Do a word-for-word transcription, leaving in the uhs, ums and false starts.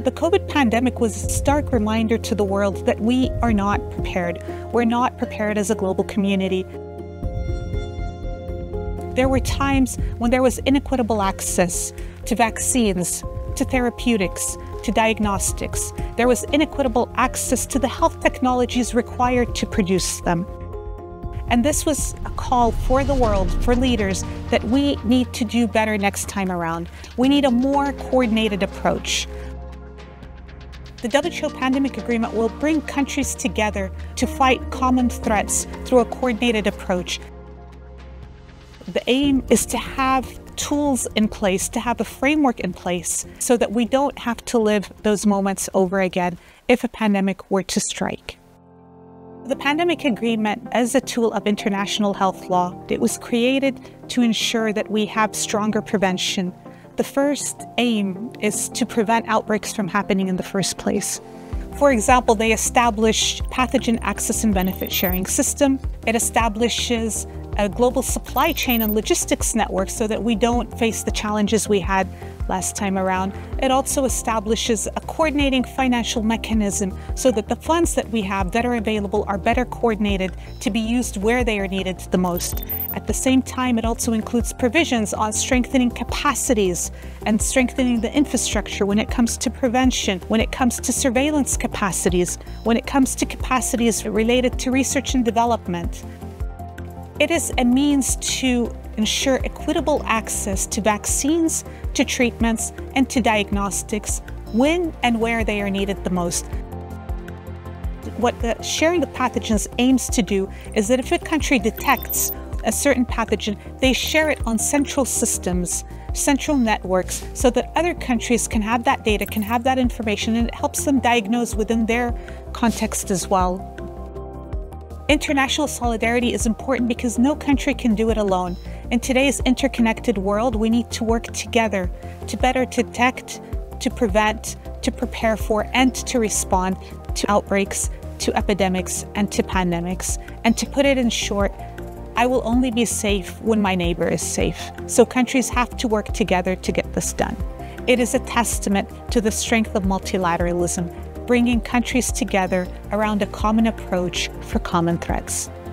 The COVID pandemic was a stark reminder to the world that we are not prepared. We're not prepared as a global community. There were times when there was inequitable access to vaccines, to therapeutics, to diagnostics. There was inequitable access to the health technologies required to produce them. And this was a call for the world, for leaders, that we need to do better next time around. We need a more coordinated approach. The W H O Pandemic Agreement will bring countries together to fight common threats through a coordinated approach. The aim is to have tools in place, to have a framework in place, so that we don't have to live those moments over again if a pandemic were to strike. The Pandemic Agreement, as a tool of international health law, it was created to ensure that we have stronger prevention. The first aim is to prevent outbreaks from happening in the first place. For example, they establish pathogen access and benefit sharing system. It establishes a global supply chain and logistics network so that we don't face the challenges we had last time around. It also establishes a coordinating financial mechanism so that the funds that we have that are available are better coordinated to be used where they are needed the most. At the same time, it also includes provisions on strengthening capacities and strengthening the infrastructure when it comes to prevention, when it comes to surveillance capacities, when it comes to capacities related to research and development. It is a means to ensure equitable access to vaccines, to treatments, and to diagnostics when and where they are needed the most. What the sharing of pathogens aims to do is that if a country detects a certain pathogen, they share it on central systems, central networks, so that other countries can have that data, can have that information, and it helps them diagnose within their context as well. International solidarity is important because no country can do it alone. In today's interconnected world, we need to work together to better detect, to prevent, to prepare for, and to respond to outbreaks, to epidemics, and to pandemics. And to put it in short, I will only be safe when my neighbor is safe. So countries have to work together to get this done. It is a testament to the strength of multilateralism, bringing countries together around a common approach for common threats.